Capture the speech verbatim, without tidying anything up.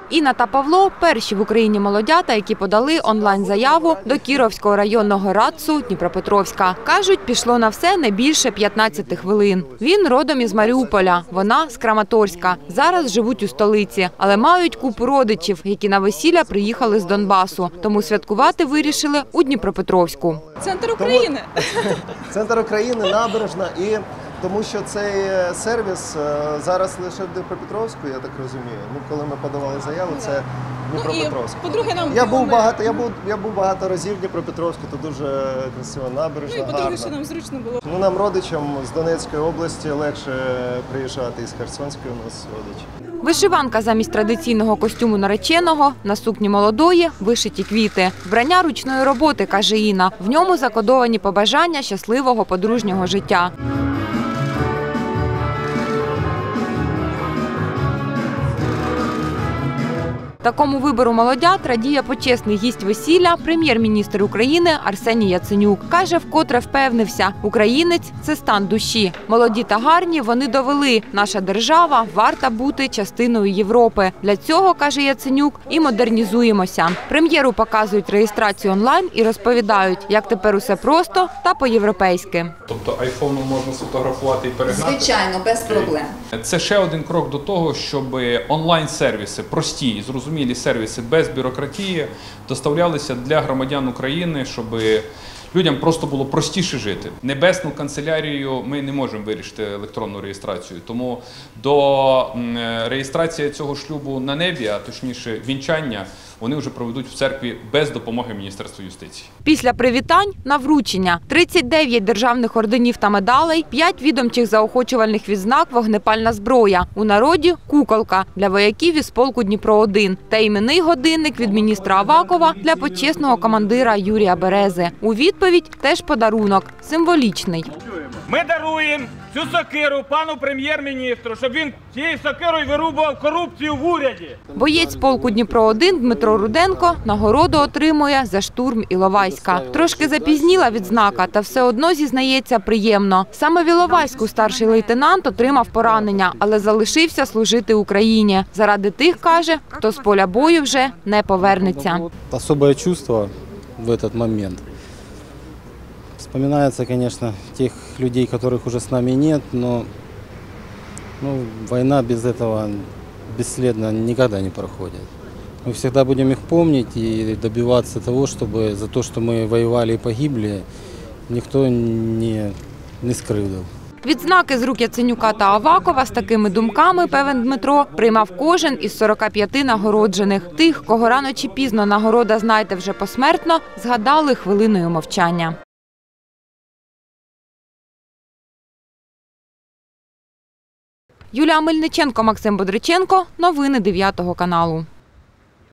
Інна та Павло – перші в Україні молодята, які подали онлайн-заяву до Кіровського районного РАЦУ Дніпропетровська. Кажуть, пішло на все не більше п'ятнадцяти хвилин. Він родом із Маріуполя, вона – з Краматорська. Зараз живуть у столиці, але мають купу родичів, які на весілля приїхали з Донбасу. Тому святкувати вирішили у Дніпропетровську. Центр України. Центр України, набережна. І тому що цей сервіс зараз лише в Дніпропетровську, я так розумію. Ну, коли ми подавали заяву, це Дніпропетровськ. Ну, по-друге, нам я був багато, я був, я був багато разів в Дніпропетровську, тут дуже красива набережна, ну, і по-друге, що гарна. нам зручно було. Ну, нам родичам з Донецької області легше приїжджати, із Херсонської у нас родичі. Вишиванка замість традиційного костюму нареченого, на сукні молодої вишиті квіти. Вбрання ручної роботи, каже Інна. В ньому закодовані побажання щасливого подружнього життя. Такому вибору молодят радіє почесний гість весілля, прем'єр-міністр України Арсеній Яценюк. Каже, вкотре впевнився, українець – це стан душі. Молоді та гарні вони довели, наша держава варта бути частиною Європи. Для цього, каже Яценюк, і модернізуємося. Прем'єру показують реєстрацію онлайн і розповідають, як тепер усе просто та по-європейськи. Тобто айфоном можна сфотографувати і перегнати? Звичайно, без проблем. Це ще один крок до того, щоб онлайн-сервіси, прості і зрозумілі сервіси без бюрократії доставлялися для громадян України, щоб людям просто було простіше жити. Небесну канцелярію ми не можемо вирішити електронну реєстрацію, тому до реєстрації цього шлюбу на небі, а точніше вінчання, вони вже проведуть в церкві без допомоги Міністерства юстиції. Після привітань – на вручення. тридцять дев'ять державних орденів та медалей, п'ять відомчих заохочувальних відзнак «Вогнепальна зброя». У народі – куколка для вояків із полку Дніпро один та іменний годинник від міністра Авакова для почесного командира Юрія Берези. У відповідь – теж подарунок – символічний. Ми даруємо цю сокиру пану прем'єр-міністру, щоб він цією сокирою вирубував корупцію в уряді. Боєць полку Дніпро один Дмитро Руденко нагороду отримує за штурм Іловайська. Трошки запізніла відзнака, та все одно, зізнається, приємно. Саме в Іловайську старший лейтенант отримав поранення, але залишився служити Україні. Заради тих, каже, хто з поля бою вже не повернеться. Особливе чувство в цей момент. Вспоминается, конечно, тех людей, которых уже с нами нет, но ну, война без этого бесследно никогда не проходит. Мы всегда будем их помнить и добиваться того, чтобы за то, что мы воевали и погибли, никто не, не скривдив. Відзнаки з рук Яценюка та Авакова з такими думками, певен Дмитро, приймав кожен із сорока п'яти нагороджених. Тих, кого рано чи пізно нагорода знайде вже посмертно, згадали хвилиною мовчання. Юлія Мельниченко, Максим Бодриченко. Новини дев'ятого каналу.